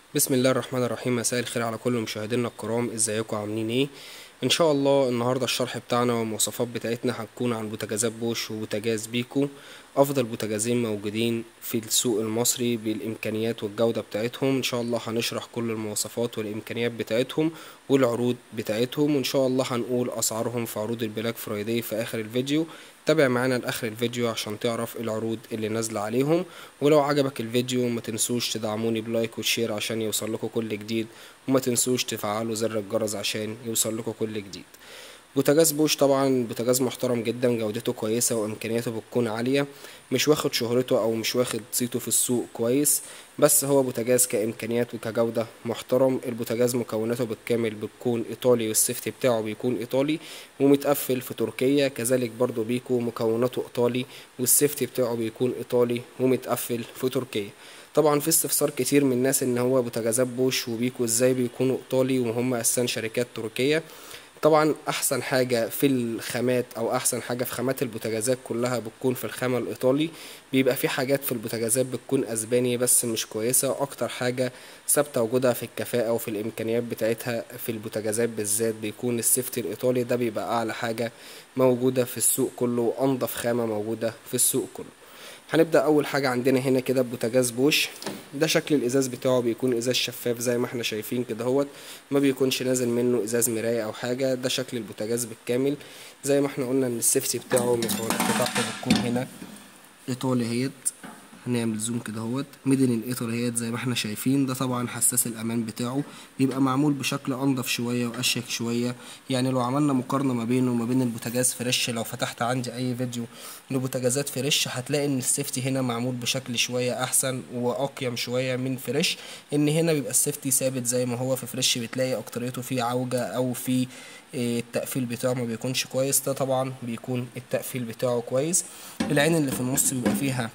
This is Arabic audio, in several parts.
بسم الله الرحمن الرحيم. مساء الخير على كل مشاهدينا الكرام، ازيكم عاملين ايه؟ ان شاء الله النهارده الشرح بتاعنا والمواصفات بتاعتنا هتكون عن بوتاجازات بوش وبوتاجاز بيكو، افضل بوتاجازين موجودين في السوق المصري بالامكانيات والجودة بتاعتهم. ان شاء الله هنشرح كل المواصفات والامكانيات بتاعتهم والعروض بتاعتهم، وان شاء الله هنقول اسعارهم في عروض البلاك فرايداي في اخر الفيديو. تابع معانا لاخر الفيديو عشان تعرف العروض اللي نازلة عليهم. ولو عجبك الفيديو ما تنسوش تدعموني بلايك وشير عشان يوصل لكم كل جديد، وما تنسوش تفعلوا زر الجرس عشان يوصل لكم كل جديد. بوتاجاز بوش طبعا بوتاجاز محترم جدا، جودته كويسة وامكانياته بتكون عالية، مش واخد شهرته او مش واخد صيته في السوق كويس، بس هو بوتاجاز كامكانيات وكجودة محترم. البوتاجاز مكوناته بالكامل بتكون ايطالي، والسيفتي بتاعه بيكون ايطالي ومتقفل في تركيا. كذلك برضو بيكو مكوناته ايطالي والسيفتي بتاعه بيكون ايطالي ومتقفل في تركيا. طبعا في استفسار كتير من الناس ان هو بوتاجازات بوش وبيكو ازاي بيكونوا ايطالي وهم اساسا شركات تركية. طبعا احسن حاجة في الخامات او احسن حاجة في خامات البوتاجازات كلها بتكون في الخامة الايطالي. بيبقى في حاجات في البوتاجازات بتكون اسباني بس مش كويسة. اكتر حاجة ثابتة وجودها في الكفاءة وفي الامكانيات بتاعتها في البوتاجازات بالذات بيكون السيفتي الايطالي، ده بيبقى اعلى حاجة موجودة في السوق كله وانضف خامة موجودة في السوق كله. هنبدأ أول حاجة عندنا هنا كده بوتاجاز بوش. ده شكل الإزاز بتاعه، بيكون إزاز شفاف زي ما احنا شايفين كده هوت، ما بيكونش نازل منه إزاز مراية أو حاجة. ده شكل البوتاجاز بالكامل. زي ما احنا قلنا إن السيفتي بتاعه المكونات بتاعته بتكون هنا إيطالي هيت. هنعمل زوم كده اهوت، ميدل ان ايطالي هيت زي ما احنا شايفين. ده طبعا حساس الامان بتاعه بيبقى معمول بشكل انضف شويه واشيك شويه. يعني لو عملنا مقارنه ما بينه وما بين البوتاجاز فريش، لو فتحت عندي اي فيديو لبوتاجازات فريش هتلاقي ان السيفتي هنا معمول بشكل شويه احسن واقيم شويه من فريش. ان هنا بيبقى السيفتي ثابت زي ما هو. في فريش بتلاقي اكتريته فيه عوجه او في التقفيل بتاعه ما بيكونش كويس. ده طبعا بيكون التقفيل بتاعه كويس. العين اللي في النص بيبقى فيها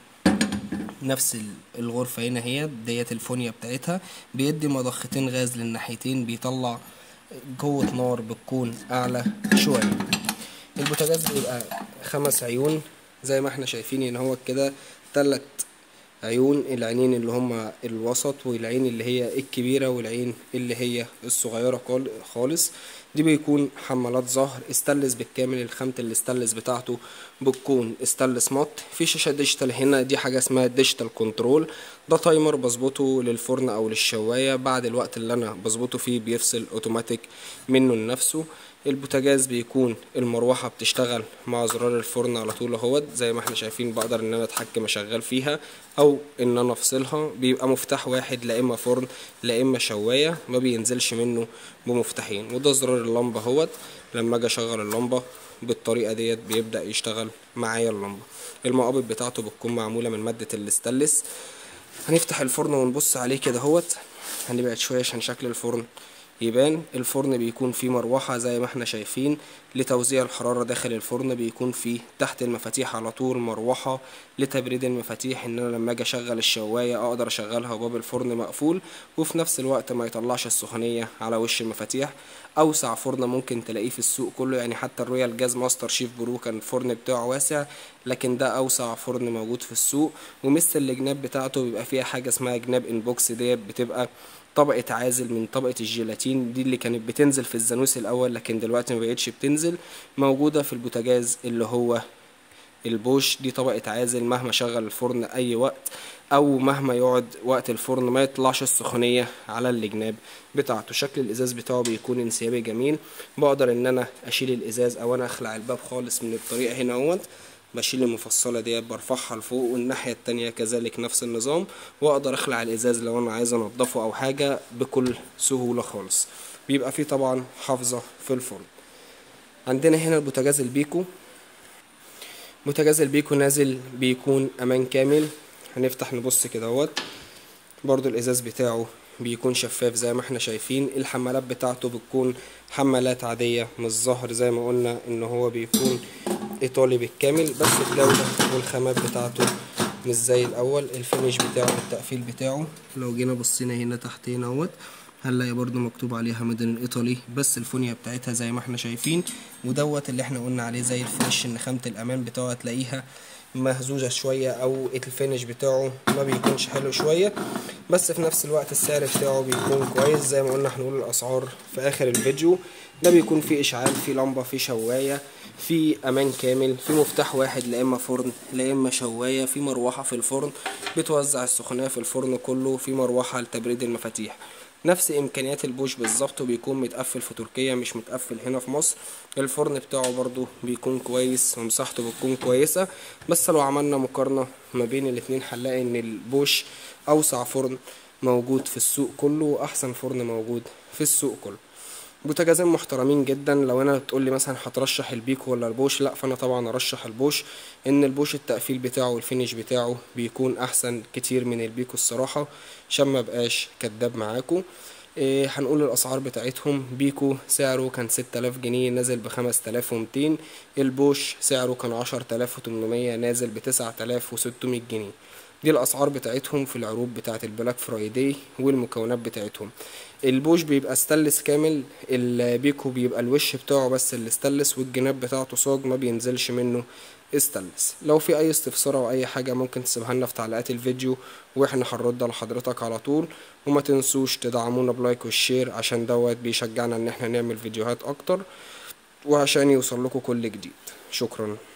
نفس الغرفة هنا، هي ديت الفونيا بتاعتها. بيدي مضختين غاز للناحيتين، بيطلع قوة نار بتكون أعلى شوية. البوتاجاز بيبقى 5 عيون زي ما احنا شايفين هنا هو كده. 3 عيون، العينين اللي هما الوسط والعين اللي هي الكبيرة والعين اللي هي الصغيرة خالص. دي بيكون حمالات ظهر استانلس بالكامل. الخامة الاستانلس بتاعته بتكون استانلس مات. في شاشة ديجيتال هنا، دي حاجة اسمها ديجيتال كنترول. ده تايمر بظبطه للفرن او للشواية، بعد الوقت اللي انا بظبطه فيه بيفصل اوتوماتيك منه لنفسه. البوتاجاز بيكون المروحة بتشتغل مع زرار الفرن على طول اهوت زي ما احنا شايفين. بقدر ان انا اتحكم اشغل فيها او ان انا افصلها. بيبقى مفتاح واحد، لا اما فرن لا اما شواية، ما بينزلش منه بمفتاحين. وده زرار اللمبة اهوت، لما اجي اشغل اللمبة بالطريقة ديت بيبدأ يشتغل معايا اللمبة. المقابض بتاعته بتكون معمولة من مادة الاستانلس. هنفتح الفرن ونبص عليه كده اهوت. هنبعد شوية عشان شكل الفرن يبان. الفرن بيكون فيه مروحة زي ما احنا شايفين لتوزيع الحرارة داخل الفرن. بيكون فيه تحت المفاتيح على طول مروحة لتبريد المفاتيح، ان انا لما اجي اشغل الشواية اقدر اشغلها وباب الفرن مقفول، وفي نفس الوقت ما يطلعش السخونية على وش المفاتيح. اوسع فرن ممكن تلاقيه في السوق كله، يعني حتى الرويال جاز ماستر شيف برو كان الفرن بتاعه واسع، لكن ده اوسع فرن موجود في السوق. ومثل الجناب بتاعته بيبقى فيها حاجة اسمها جناب انبوكس، ديت بتبقى طبقة عازل من طبقة الجيلاتين دي اللي كانت بتنزل في الزانوس الأول، لكن دلوقتي ما بقتش بتنزل. موجودة في البوتاجاز اللي هو البوش. دي طبقة عازل مهما شغل الفرن أي وقت أو مهما يقعد وقت الفرن ما يطلعش السخونية على الجناب بتاعته. شكل الإزاز بتاعه بيكون انسيابي جميل. بقدر إن أنا أشيل الإزاز أو أنا أخلع الباب خالص من الطريقة هنا اهوت. بشيل المفصلة ديت برفعها لفوق، والناحية التانية كذلك نفس النظام. واقدر اخلع الازاز لو انا عايز انضفه او حاجة بكل سهولة خالص. بيبقى فيه طبعا حافظة في الفرن. عندنا هنا البوتاجاز البيكو. بوتاجاز البيكو نازل بيكون امان كامل. هنفتح نبص كده اهوت. برضو الازاز بتاعه بيكون شفاف زي ما احنا شايفين. الحمالات بتاعته بتكون حمالات عادية مش ظهر، زي ما قلنا ان هو بيكون ايطالي بالكامل، بس الجودة والخامات بتاعته مش زي الاول. الفينيش بتاعه والتقفيل بتاعه لو جينا بصينا هنا تحت هنا اهوت هنلاقي برضو مكتوب عليها ميدن الايطالي، بس الفونيا بتاعتها زي ما احنا شايفين. ودوت اللي احنا قلنا عليه زي الفريش، ان خامة الامان بتاعه هتلاقيها مهزوزة شوية او الفينش بتاعه ما بيكونش حلو شوية، بس في نفس الوقت السعر بتاعه بيكون كويس. زي ما قلنا هنقول الاسعار في اخر الفيديو. ده بيكون فيه اشعال، فيه لمبة، فيه شواية، في امان كامل، في مفتاح واحد لا اما فرن لا اما شوايه، في مروحه في الفرن بتوزع السخونيه في الفرن كله، في مروحه لتبريد المفاتيح. نفس امكانيات البوش بالظبط، وبيكون متقفل في تركيا مش متقفل هنا في مصر. الفرن بتاعه برضو بيكون كويس ومساحته بتكون كويسه. بس لو عملنا مقارنه ما بين الاتنين هنلاقي ان البوش اوسع فرن موجود في السوق كله واحسن فرن موجود في السوق كله. بوتاجازين محترمين جدا. لو انا تقول لي مثلا هترشح البيكو ولا البوش، لا فانا طبعا ارشح البوش. ان البوش التقفيل بتاعه والفينش بتاعه بيكون احسن كتير من البيكو الصراحه، عشان ما بقاش كداب معاكم. هنقول الاسعار بتاعتهم. بيكو سعره كان 6000 جنيه، نازل ب5200. البوش سعره كان 10800، نازل ب9600 جنيه. دي الاسعار بتاعتهم في العروض بتاعت البلاك فرايداي والمكونات بتاعتهم. البوش بيبقى ستانلس كامل، البيكو بيبقى الوش بتاعه بس اللي ستانلس، والجناب بتاعته صاج ما بينزلش منه استانلس. لو في اي استفسار او اي حاجه ممكن تسيبها لنا في تعليقات الفيديو واحنا هنرد على حضرتك على طول. وما تنسوش تدعمونا بلايك والشير، عشان دوت بيشجعنا ان احنا نعمل فيديوهات اكتر وعشان يوصل لكم كل جديد. شكرا.